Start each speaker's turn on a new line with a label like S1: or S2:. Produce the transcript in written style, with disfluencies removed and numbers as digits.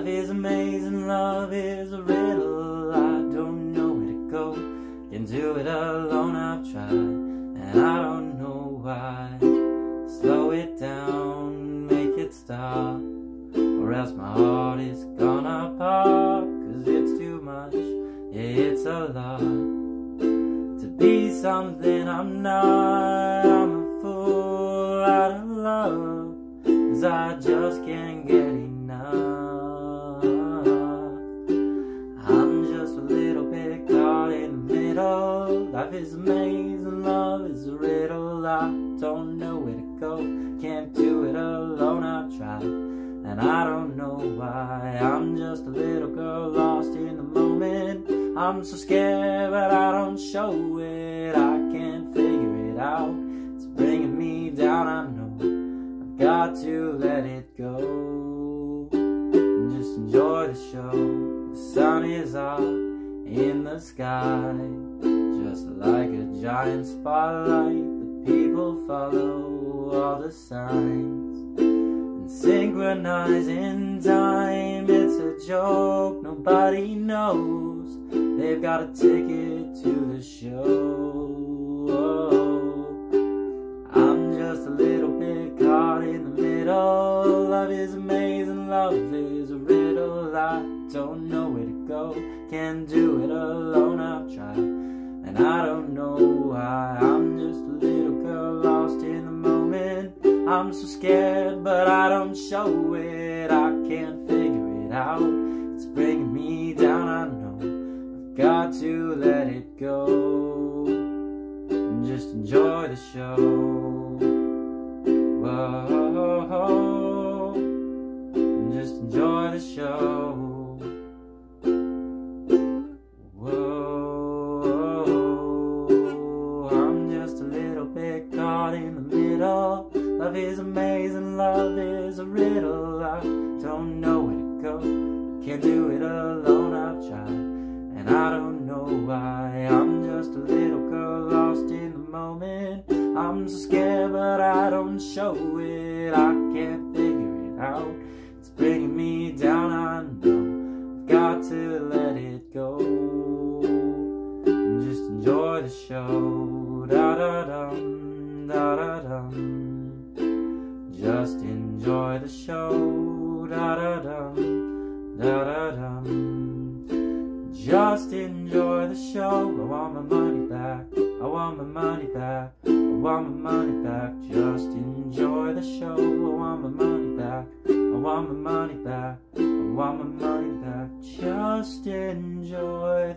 S1: is amazing, love is a riddle. I don't know where to go, can't do it alone, I've tried, and I don't know why. Slow it down, make it stop, or else my heart is gonna pop. Cause it's too much, yeah, it's a lot to be something I'm not. I'm a fool out of love, cause I just can't get enough. I'm just a little bit caught in the middle. Life is amazing, love is a riddle. I don't know where to go, can't do it alone, I've tried, and I don't know why. I'm just a little girl lost in the moment. I'm so scared but I don't show it. I can't figure it out, it's bringing me down. I know I've got to let it go and just enjoy the show. The sun is out in the sky, just like a giant spotlight. The people follow all the signs and synchronize in time. It's a joke, nobody knows they've got a ticket to the show. I'm just a little bit caught in the middle. Love is amazing, love is a riddle. I don't know where to go, can't do it alone, I've tried, and I don't know why. I'm just a little girl lost in the moment. I'm so scared but I don't show it. I can't figure it out, it's bringing me down. I know I've got to let it go and just enjoy the show. Whoa, and just enjoy the show. In the middle, love is amazing, love is a riddle. I don't know where to go, can't do it alone, I've tried, and I don't know why. I'm just a little girl lost in the moment. I'm so scared but I don't show it. I can't figure it out, it's bringing me down. I know I've got to let it go and just enjoy the show. Da da dum, da da dum, just enjoy the show. Da da dum, da da dum, just enjoy the show. I want my money back, I want my money back, I want my money back. Just enjoy the show. I want my money back, I want my money back, I want my money back. Just enjoy